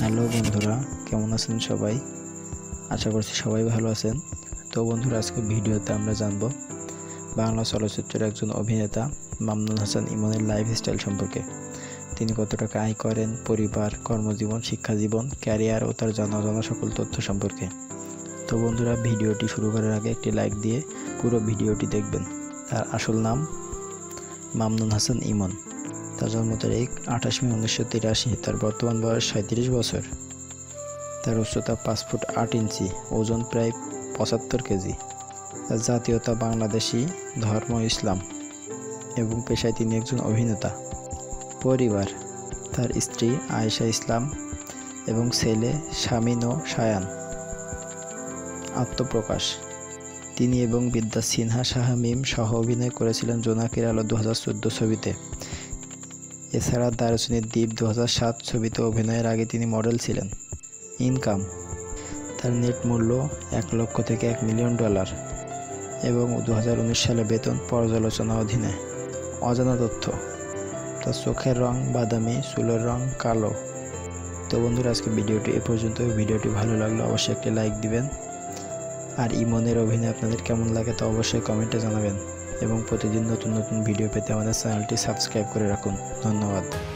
Hello বন্ধুরা, কেমন আছেন সবাই? আশা করছি সবাই ভালো আছেন। তো বন্ধুরা, আজকে ভিডিওতে আমরা জানব বাংলা চলচ্চিত্রের একজন অভিনেতা মামুনুল হাসান ইমনের লাইফস্টাইল সম্পর্কে। তিনি কত টাকা আয় করেন, পরিবার, কর্মজীবন, শিক্ষাজীবন, ক্যারিয়ার ও তার জানা সকল তথ্য সম্পর্কে। তো বন্ধুরা, ভিডিওটি শুরু করার আগে একটি লাইক দিয়ে পুরো ভিডিওটি দেখবেন। তার আসল নাম মামুনুল হাসান ইমন। তার জন্ম তারিখ 28 মে 1983। তার বর্তমান বয়স 37 বছর। তার উচ্চতা 5 ফুট 8 ইঞ্চি, ওজন প্রায় 75 কেজি। তার জাতীয়তা বাংলাদেশি, ধর্ম ইসলাম এবং পেশায় তিনি একজন অভিনেতা। পরিবার: তার স্ত্রী আয়েশা ইসলাম এবং ছেলে শামিন ও শায়ান। আত্মপ্রকাশ: তিনি এবং বিদ্যা সিনহা শাহমিম সহ অভিনয় করেছিলেন জোনাকির আলো 2014 ছবিতে। এছাড়া দারুচিনির দ্বীপ 2007 ছবিতে অভিনয়ের আগে তিনি মডেল ছিলেন। ইনকাম: তার নেট মূল্য $1 লক্ষ থেকে $1 মিলিয়ন এবং 2019 সালে বেতন পর্যালোচনা অধীনে। অজানা তথ্য: তার চোখের রং বাদামি, চুলের রং কালো। তো বন্ধুরা, আজকে ভিডিওটি এ পর্যন্ত। ভিডিওটি ভালো লাগলে অবশ্যই একটি লাইক দিবেন। আর ইমনের অভিনয় আপনাদের কেমন লাগে তা অবশ্যই কমেন্টে জানাবেন এবং প্রতিদিন নতুন নতুন ভিডিও পেতে আমাদের চ্যানেলটি সাবস্ক্রাইব করে রাখুন। ধন্যবাদ।